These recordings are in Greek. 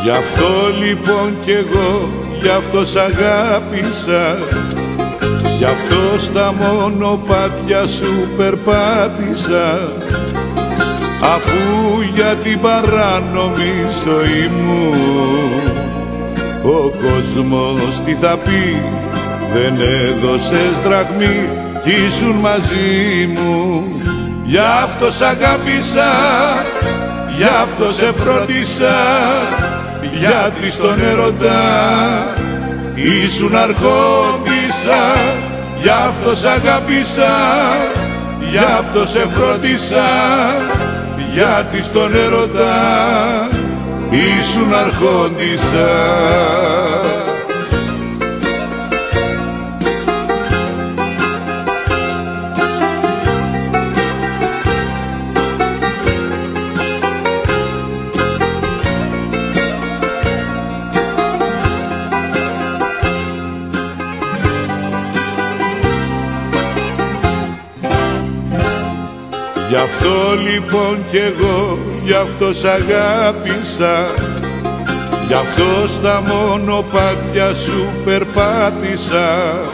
Γι' αυτό λοιπόν κι εγώ, γι' αυτό σ' αγάπησα, γι' αυτό στα μονοπάτια σου περπάτησα, αφού για την παράνομη ζωή μου ο κόσμος τι θα πει, δεν έδωσες δραχμή κι ήσουν μαζί μου. Γι' αυτό σ' αγάπησα, γι' αυτό σε φρόντισα, γιατί στον έρωτα ήσουν αρχόντισσα. Γι' αυτό σ' αγάπησα, γι' αυτό σε φρόντισα, γιατί στον έρωτα ήσουν αρχόντισσα. Γι' αυτό λοιπόν κι εγώ, γι' αυτό σ' αγάπησα, γι' αυτό στα μονοπάτια σου περπάτησα,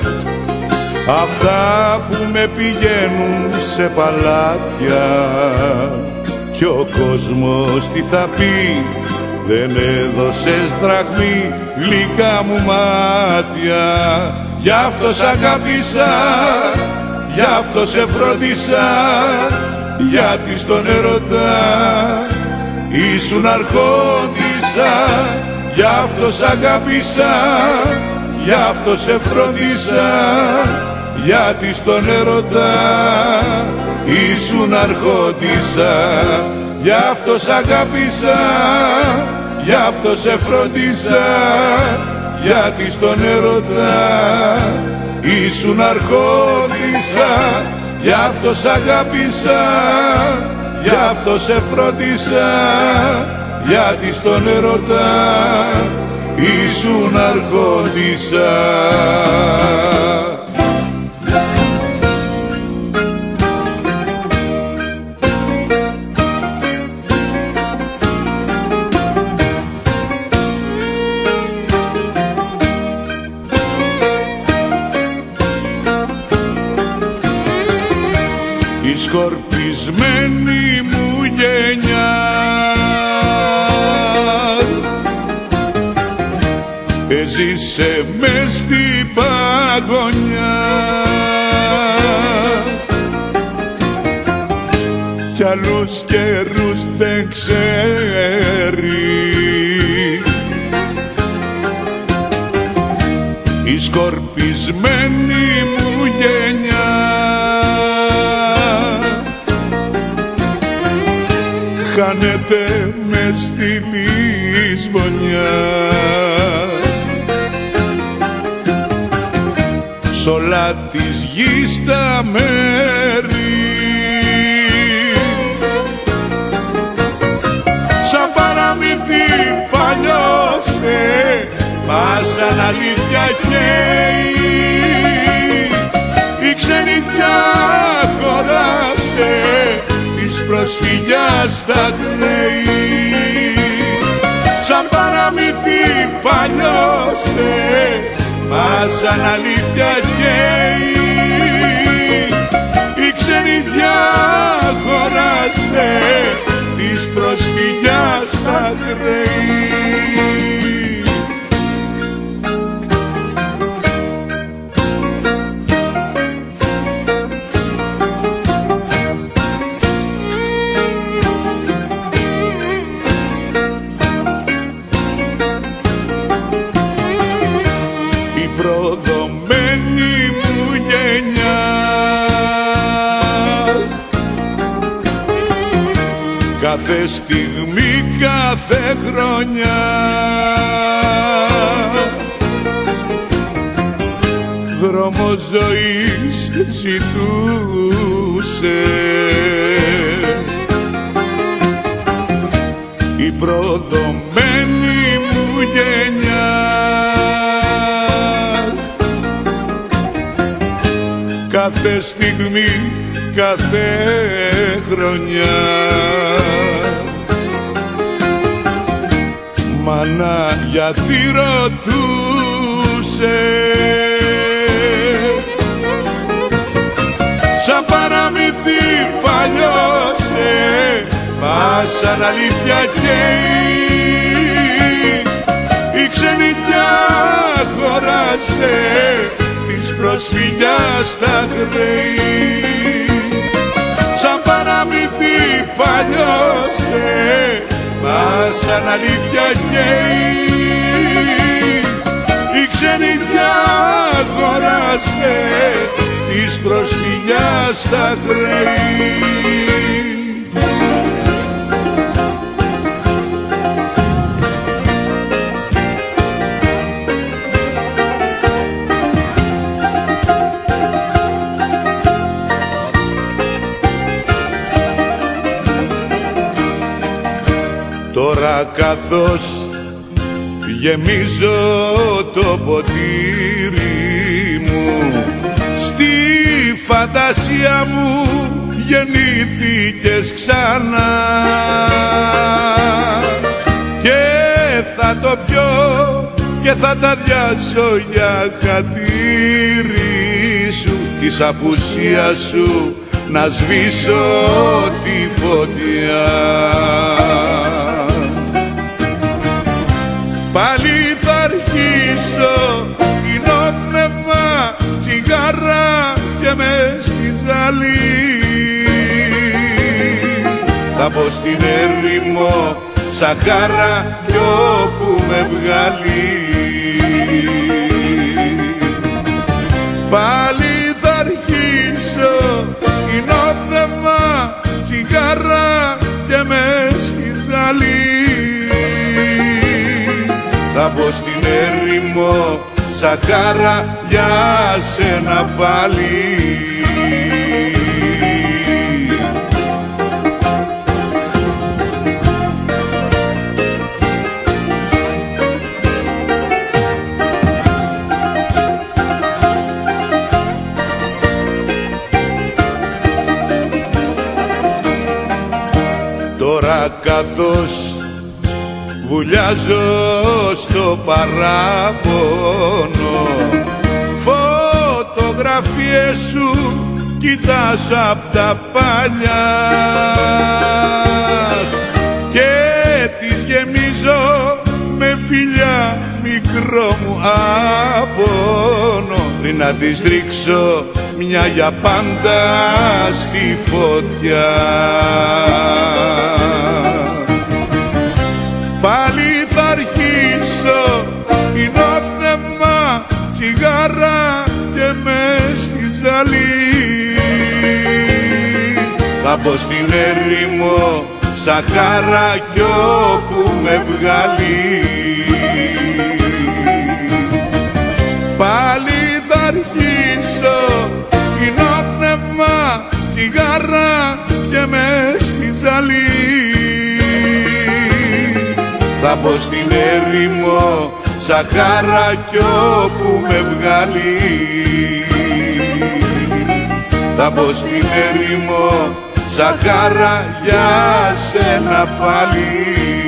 αυτά που με πηγαίνουν σε παλάτια, κι ο κόσμος τι θα πει, δεν έδωσες δραχμή γλυκά μου μάτια. Γι' αυτό σ' αγάπησα, γι' αυτό σε φρόντισα, γιατί στον έρωτα ήσουν αρχόντισσα. Γι' αυτό σ' αγάπησα, γι' αυτό σε φρόντισα, γιατί στον έρωτα ήσουν αρχόντισσα. Γι' αυτό σ' αγάπησα, γι' αυτό σε φρόντισα, γιατί στον έρωτα ήσουν αρχόντισσα. Γι' αυτό σ' αγάπησα, γι' αυτό σε φρόντισα, γιατί στον έρωτα ήσουν αρχόντισσα. Η σκορπισμένη μου γενιά έζησε μες στην παγωνιά, κι άλλους καιρούς δεν ξέρει. Η σκορπισμένη μου γενιά χάνεται μες στη λησμονιά, σ' όλα της γης τα μέρη. Σαν παραμύθι παλιώσε, μα σαν αλήθεια καίει, η ξενιτιά χωράσε της προσφυγιάς τα χρέη. Σαν παραμύθι παλιώσε, μα σαν αλήθεια καίει, η ξενιτιά χωράσε της προσφυγιάς τα χρέη. Προδομένη μου γενιά κάθε στιγμή, κάθε χρονιά δρόμο ζωής ζητούσε. Η προδομένη μου γενιά κάθε στιγμή, κάθε χρονιά μάνα γιατί ρωτούσε. Σαν παραμύθι παλιώσε, μα σαν αλήθεια καίει. Η ξενιτιά χωράσε της προσφυγιάς τα χρέη. Σαν παραμύθι παλιώσε, μα σαν αλήθεια καίει. Η ξενιτιά χωράσε της προσφυγιάς τα χρέη. Τώρα καθώς γεμίζω το ποτήρι μου, στη φαντασία μου γεννήθηκες ξανά και θα το πιω και θα τα διάσω για χατήρι σου, της απουσίας σου να σβήσω τη φωτιά. Πάλι θα αρχίσω ινόπνευμα, τσιγάρα και μες στη ζαλή. Θα πω στην έρημο Σαχάρα κι όπου με βγάλει. Πάλι θα αρχίσω ινόπνευμα, τσιγάρα και μες στη ζαλή. Θα πω στην έρημο Σαχάρα για σένα πάλι. Τώρα καθώς βουλιάζω στο παράπονο, φωτογραφίες σου κοιτάζω απ' τα παλιά και τις γεμίζω με φιλιά μικρό μου άπονο, πριν να τις ρίξω μια για πάντα στη φωτιά. Πάλι θα αρχίσω ινόπνευμα, τσιγάρα και μες στη ζαλή. Θα πω στην έρημο Σαχάρα κι όπου με βγάλει. Πάλι θα αρχίσω ινόπνευμα, τσιγάρα και μες στη ζαλή. Θα πω στην έρημο Σαχάρα κι όπου με βγάλει. Θα πω στην έρημο Σαχάρα για σένα πάλι.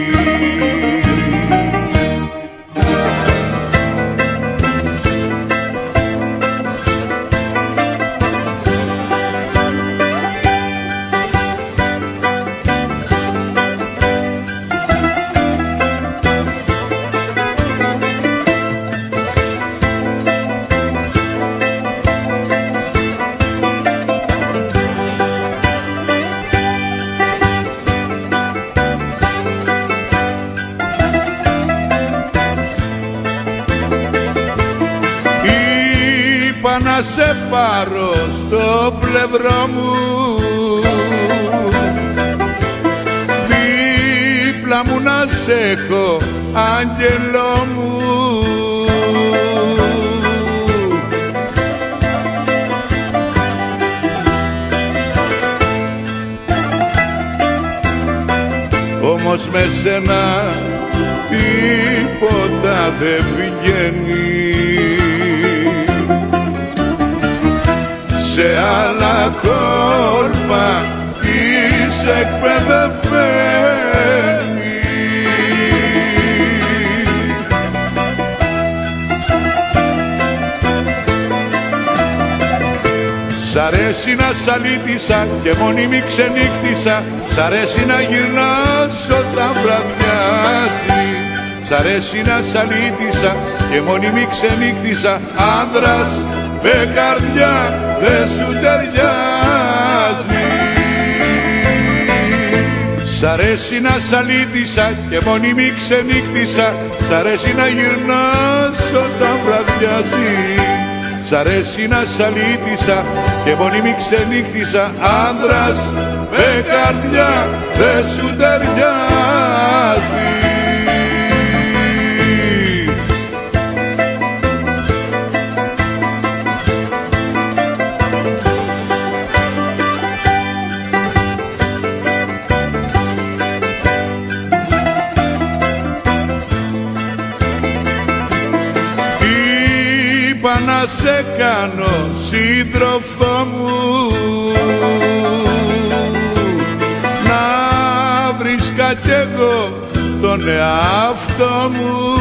Είπα να σε πάρω στο πλευρό μου, δίπλα μου να σε έχω άγγελό μου. Όμως με σένα τίποτα δεν βγαίνει, σε άλλα κόλπα είσαι εκπαιδευμένη. Σ' αρέσει να σαλίτησα και μόνιμη ξενύχτησα, σ' αρέσει να γυρνάς όταν βραδιάζει. Σ' αρέσει να σαλίτησα και μόνιμη ξενύχτησα, άνδρας με καρδιά δεν σου ταιριάζει. Σ' αρέσει να σαλίτησα και μόνιμη ξενύχτησα, σ' αρέσει να γυρνάς όταν βραδιάζει. Σ' αρέσει να σαλίτησα και μόνιμη ξενύχτησα, άνδρας με καρδιά δεν σου ταιριάζει. Είπα να σε κάνω σύντροφό μου, να βρίσκα κι εγώ τον εαυτό μου.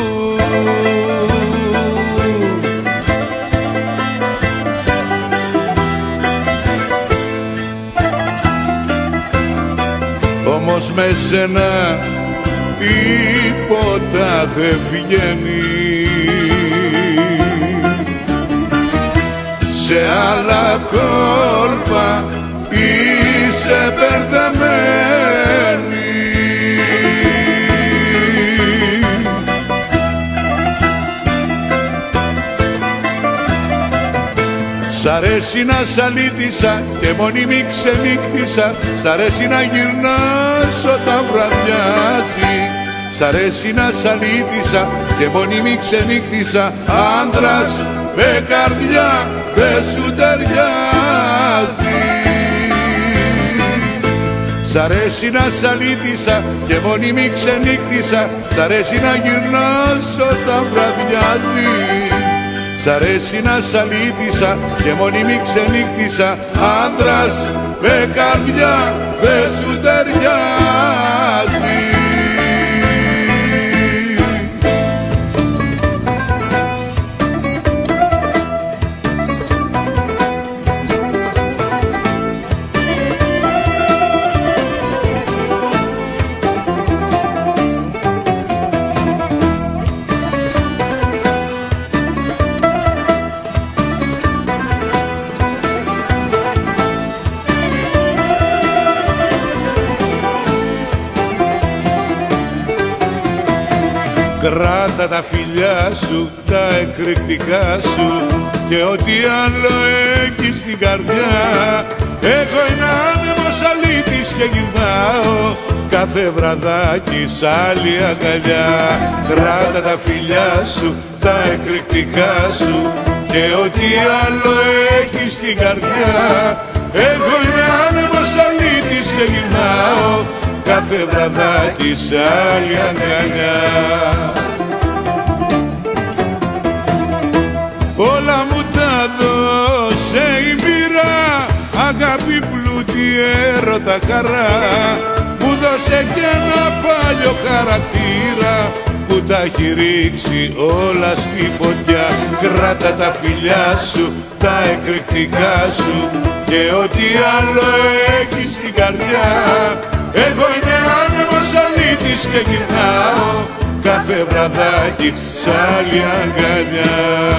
Όμως με σένα τίποτα δεν βγαίνει, σε άλλα κόλπα είσαι μπερδεμένη. Σ' αρέσει να σαλίτησα και μόνιμη ξενύχτησα, σ' αρέσει να γυρνάς όταν βραδιάζει. Σ' αρέσει να σαλίτησα και μόνιμη ξενύχτησα, άνδρας με καρδιά δεν σου ταιριάζει. Σ' αρέσει να σαλίτησα και μόνιμη ξενύχτησα, σ' αρέσει να γυρνάς όταν βραδιάζει. Σ' αρέσει να σαλίτησα και μόνιμη ξενύχτησα, άνδρας με καρδιά δεν σου ταιριάζει. Κράτα τα φιλιά σου, τα εκρηκτικά σου και ό,τι άλλο έχεις στην καρδιά. Εγώ είναι άνεμος αλήτης και γυρνάω κάθε βραδάκι σ' άλλη αγκαλιά. Κράτα τα φιλιά σου, τα εκρηκτικά σου και ό,τι άλλο έχεις στην καρδιά. Εγώ είναι άνεμος αλήτης και γυρνάω κάθε βραδάκι σ' άλλη αγκαλιά. Όλα μου τα δώσε η πύρα, αγάπη πλούτη, έρωτα, χαρά. Μου δώσε κι ένα παλιό χαρακτήρα που τα έχει ρίξει όλα στη φωτιά. Κράτα τα φιλιά σου, τα εκρηκτικά σου και ό,τι άλλο έχεις στην καρδιά. Εγώ είμαι άνεμος αλήτης και γυρνάω κάθε βραδάκι σ' άλλη αγκαλιά.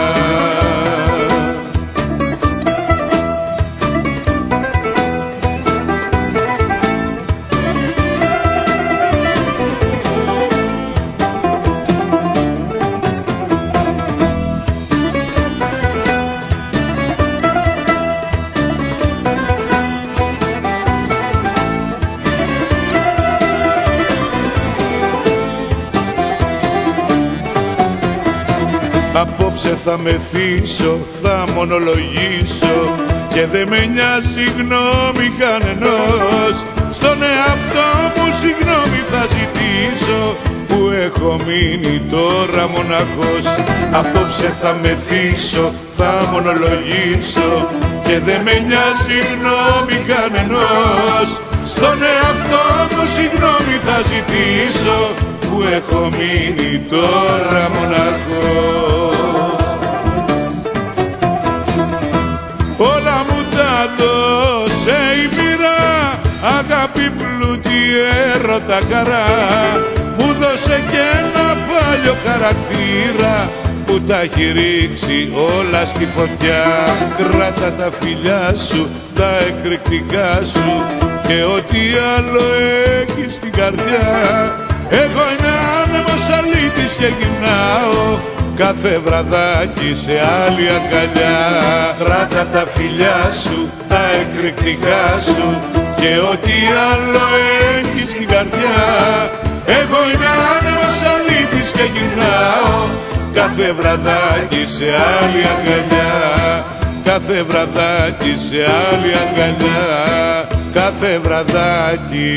Απόψε θα μεθύσω, θα μονολογήσω και δεν με νοιάζει γνώμη κανενός. Στον εαυτό μου συγγνώμη θα ζητήσω που έχω μείνει τώρα μοναχός. Απόψε θα μεθύσω, θα μονολογήσω και δεν με νοιάζει γνώμη κανενός. Στον εαυτό μου συγγνώμη θα ζητήσω που έχω μείνει τώρα μοναχός. Όλα μου τα δώσε η μοίρα, αγάπη πλούτη έρωτα χαρά, μου δώσε και ένα παλιό χαρακτήρα που τα έχει ρίξει όλα στη φωτιά. Κράτα τα φιλιά σου, τα εκρηκτικά σου και ό,τι άλλο έχεις στην καρδιά. Εγώ είμαι άνεμος αλήτης και γυρνάω κάθε βραδάκι σε άλλη αγκαλιά. Κράτα τα φιλιά σου, τα εκρηκτικά σου και ό,τι άλλο έχεις στην καρδιά. Εγώ είμαι άνεμος αλήτης και γυρνάω κάθε βραδάκι σε άλλη αγκαλιά. Κάθε βραδάκι σε άλλη αγκαλιά. Κάθε βραδάκι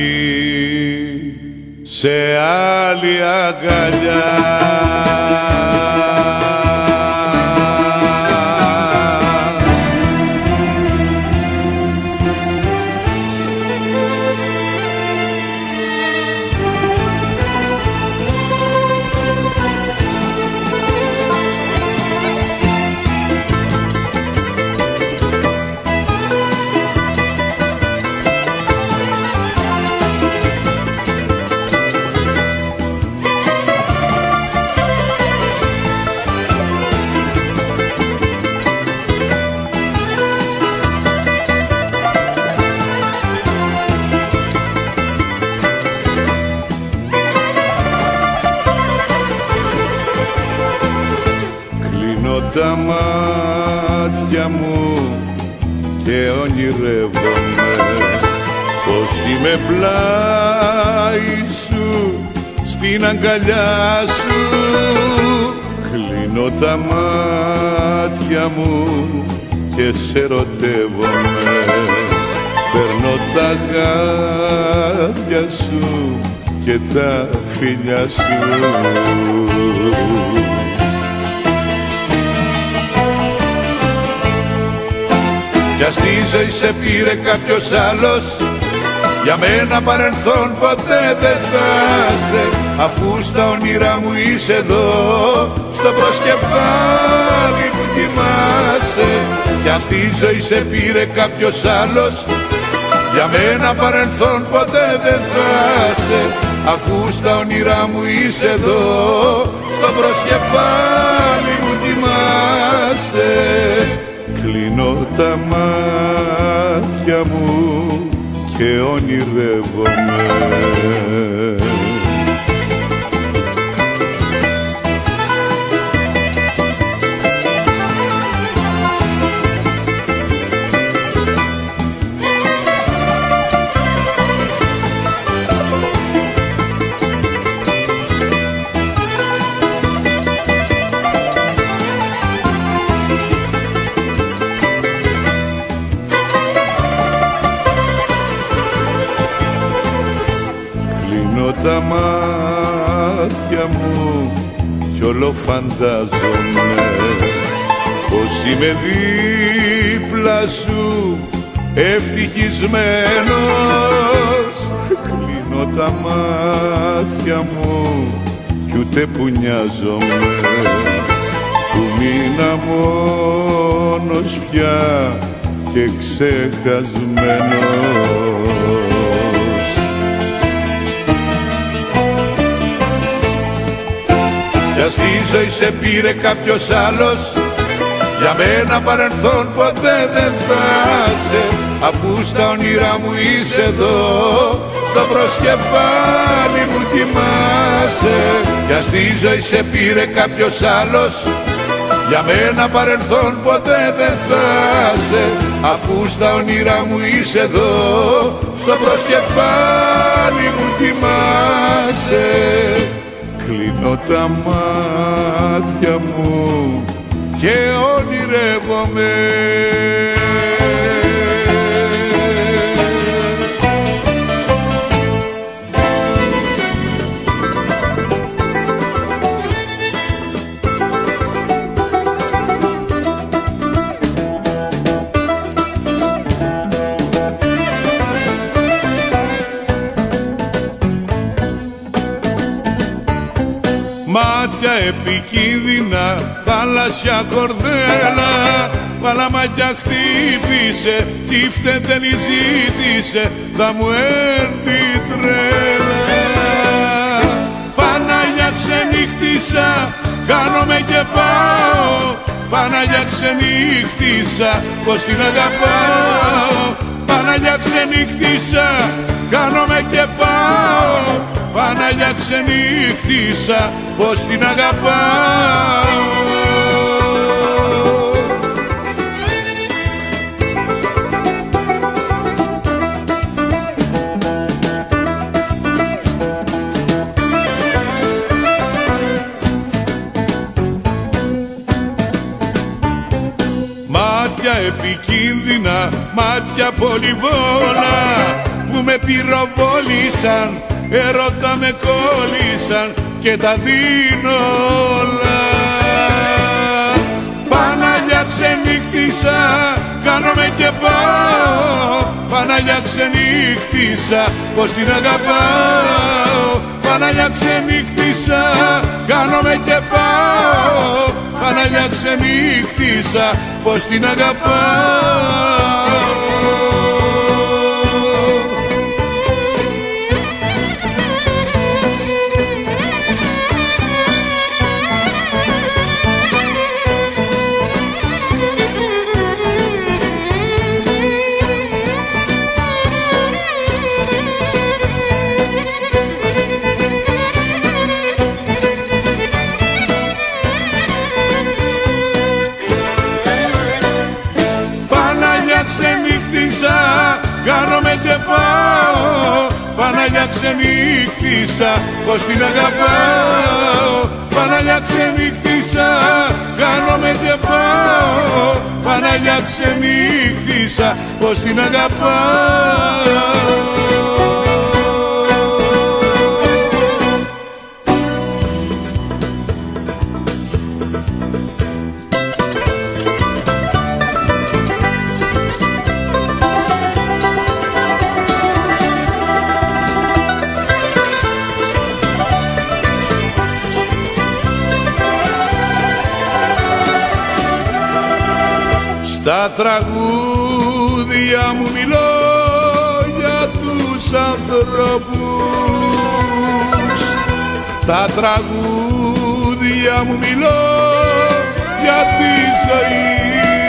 σε άλλη αγκαλιά. Τα μάτια μου και ονειρεύομαι πως είμαι πλάι σου, στην αγκαλιά σου. Κλείνω τα μάτια μου και σε ερωτεύομαι, παίρνω τα γάτια σου και τα φιλιά σου. Κι ας τη ζωή σε πήρε κάποιος άλλος, για μένα παρελθόν ποτέ δεν θα είσαι, αφού στα όνειρά μου είσαι εδώ, στο προσκεφάλι μου κοιμάσαι. Κι ας τη ζωή σε πήρε κάποιος άλλος, για μένα παρελθόν ποτέ δεν θα είσαι, αφού στα όνειρά μου είσαι εδώ, στο προσκεφάλι μου κοιμάσαι. Κλείνω τα μάτια μου και ονειρεύομαι. Τα μάτια μου κι όλο φαντάζομαι πως είμαι δίπλα σου ευτυχισμένος. Κλείνω τα μάτια μου κι ούτε που νοιάζομαι που μείνα μόνος πια και ξεχασμένος. Κι ας τη ζωή σε πήρε κάποιος άλλος, για μένα παρελθόν ποτέ δεν θα είσαι, αφού στα όνειρά μου είσαι εδώ, στο προσκεφάλι μου κοιμάσαι. Κι ας τη ζωή σε πήρε κάποιος άλλος, για μένα παρελθόν ποτέ δεν θα είσαι, αφού στα όνειρά μου είσαι εδώ, στο προσκεφάλι μου κοιμάσαι. Κλείνω τα μάτια μου και ονειρεύομαι. Μάτια επικίνδυνα, θάλασσια κορδέλα, παλαμάκια χτύπησε, τσίφτε δεν ζήτησε, θα μου έρθει τρέλα. Παναγιά ξενύχτησα, κάνομαι και πάω, Παναγιά ξενύχτησα, πως την αγαπάω. Παναγιά ξενύχτησα, κάνομαι και πάω, Παναγιά ξενύχτησα, πως την αγαπάω. Μάτια επικίνδυνα, μάτια πολυβόλα, που με πυροβόλησαν, ερώτα με κόλλησαν και τα δίνω όλα. Παναγιά ξενύχτησα, κάνομαι και πάω, Παναγιά ξενύχτησα, πως την αγαπάω. Παναγιά ξενύχτησα, κάνομαι και πάω, Παναγιά ξενύχτησα, πως την αγαπάω. Ξενύχτησα, κάνομαι και πάω, Παναγιά ξενύχτησα, πως την αγαπάω. Παναγιά ξενύχτησα, κάνομαι και πάω, Παναγιά ξενύχτησα, πως την αγαπάω. Στα τραγούδια μου μιλώ για τους ανθρώπους, στα τραγούδια μου μιλώ για τη ζωή,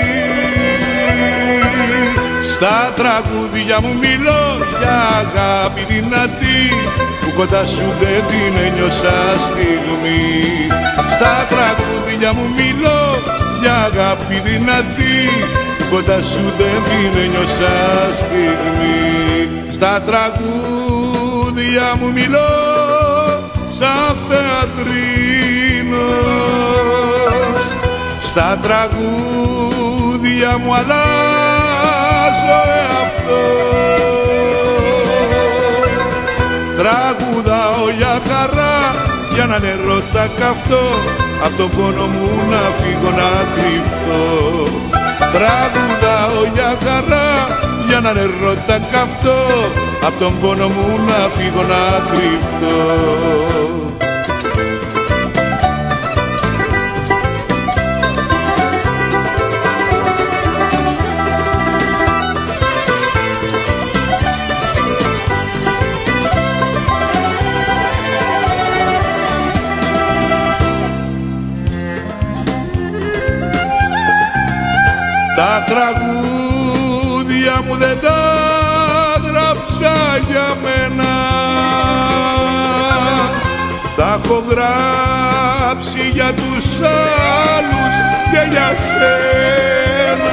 στα τραγούδια μου μιλώ για αγάπη δυνατή, που κοντά σου δεν την ένιωσα στιγμή. Στα τραγούδια μου μιλώ για αγάπη δυνατή, κοντά σου δεν την ένιωσα στιγμή. Στα τραγούδια μου μιλώ σαν θεατρίνος, στα τραγούδια μου αλλάζω εαυτό. Τραγουδάω για χαρά, για έναν ερώτα καυτό, απ' τον πόνο μου να φύγω να κρυφτώ. Τραγουδάω για χαρά, για έναν ερώτα καυτό, απ' τον πόνο μου να φύγω να κρυφτώ. Τα τραγούδια μου δεν τα γράψα για μένα, τα έχω γράψει για τους άλλους και για σένα.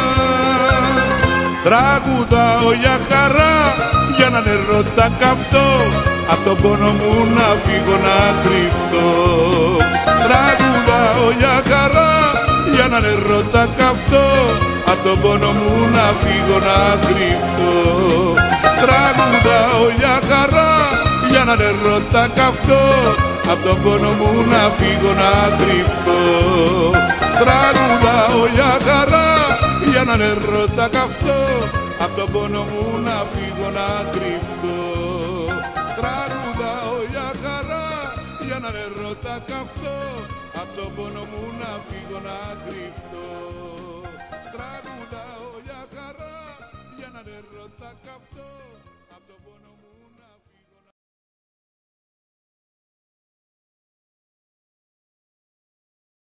Τραγουδάω για χαρά, για έναν ερώτα καυτό, απ' τον πόνο μου να φύγω να κρυφτώ. Τραγουδάω για χαρά, για έναν ερώτα καυτό, απ' τον πόνο μου να φύγω να κρυφτώ. Τραγουδάω για χαρά, για έναν ερώτα καυτό, απ' τον πόνο μου να φύγω να κρυφτώ. Τραγουδάω για χαρά, για έναν ερώτα καυτό, απ' τον πόνο μου να φύγω να κρυφτώ. Τραγουδάω για χαρά, για έναν ερώτα καυτό, απ' τον πόνο μου να φύγω να κρυφτώ. τραγουδά.